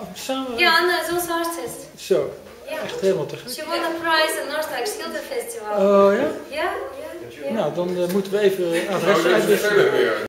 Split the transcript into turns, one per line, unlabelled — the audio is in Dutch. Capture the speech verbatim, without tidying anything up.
Oh, samen?
Ja, Anna is also artist.
Zo,
Ja.
echt helemaal te gek.
She won a prize at Noordwijk Schilderfestival.
Oh ja?
Ja, ja, ja.
Nou, dan uh, moeten we even adres uitwisselen.